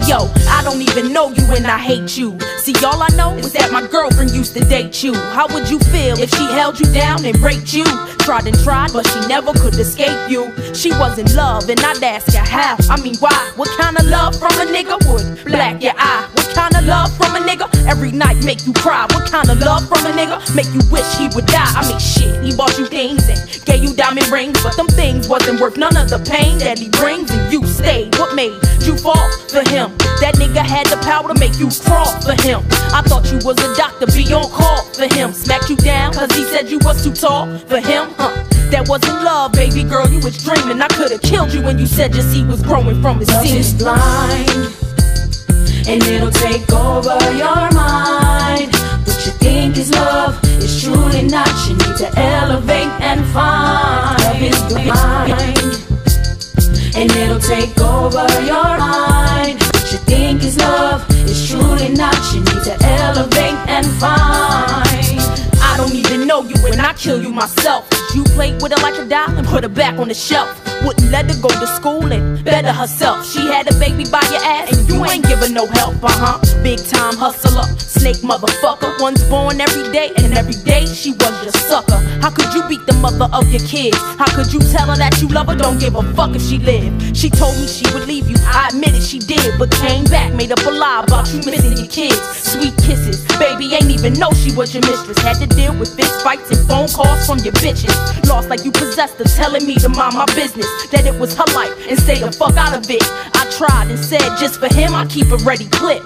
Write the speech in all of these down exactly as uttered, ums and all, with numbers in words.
yo, I don't even know you and I hate you. See, all I know is that my girlfriend used to date you. How would you feel if she held you down and raped you? Tried and tried, but she never could escape you. She was in love, and I'd ask her how. I mean, why? What kind of love from a nigga would black your eye? What kind of love from a nigga every night make you cry? What kind of love from a nigga make you wish he would die? I mean, shit, he bought you things and gave you diamond rings, but them things wasn't worth none of the pain that he brings, and you stayed. What made you fall for him? That nigga had the power to make you crawl for him. I thought you was a doctor, be on call for him. Smacked you down cause he said you was too tall for him, huh? That wasn't love, baby girl, you was dreaming. I could've killed you when you said your seed was growing from his Love seed. is blind, and it'll take over your mind. What you think is love is truly not. You need to elevate and find. Love is blind, and it'll take over your mind. What you think is love is truly not. You need to elevate and find. I don't even know you and I kill you myself. You played with her like a doll and put her back on the shelf. Wouldn't let her go to school and better herself. She had a baby by your ass and you ain't giving no help, uh-huh. Big time hustler, snake motherfucker. One's born every day and every day she was your sucker. How could you beat the mother of your kids? How could you tell her that you love her? Don't give a fuck if she lived. She told me she would leave you, I admit it she did, but came back, made up a lie about you missing your kids. Sweet kisses, baby ain't even know she was your mistress. Had to deal with fist fights and phone calls from your bitches. Lost like you possessed her, telling me to mind my business, that it was her life and stay the fuck out of it. I tried and said just for him I keep a ready clip.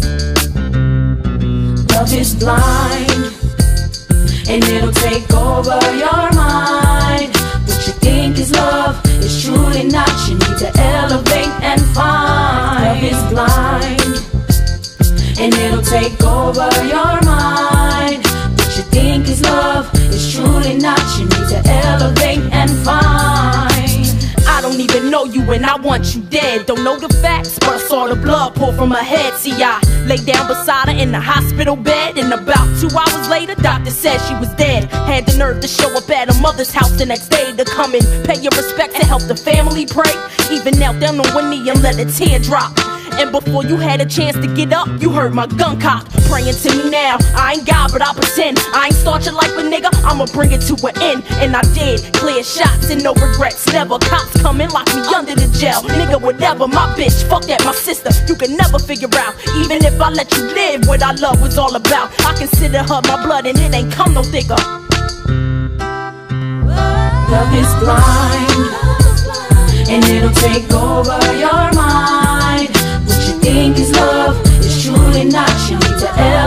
Love is blind, and it'll take over your mind. What you think is love is truly not. You need to elevate and find. Love is blind, and it'll take over your mind. What you think is love is truly not. You need to elevate and find. I don't even know you and I want you dead. Don't know the facts, but I saw the blood pour from her head. See, I lay down beside her in the hospital bed, and about two hours later, doctor said she was dead. Had the nerve to show up at her mother's house the next day to come and pay your respect and help the family pray. Even knelt down on one knee and let a tear drop. And before you had a chance to get up, you heard my gun cock. Praying to me now, I ain't God but I pretend. I ain't start your life a nigga, I'ma bring it to an end. And I did, clear shots and no regrets, never. Cops come and lock me under the jail, nigga whatever. My bitch, fuck that, my sister, you can never figure out. Even if I let you live, what I love was all about. I consider her my blood and it ain't come no thicker. Love is blind, and it'll take over your mind. What you think is love is truly not. You need to elevate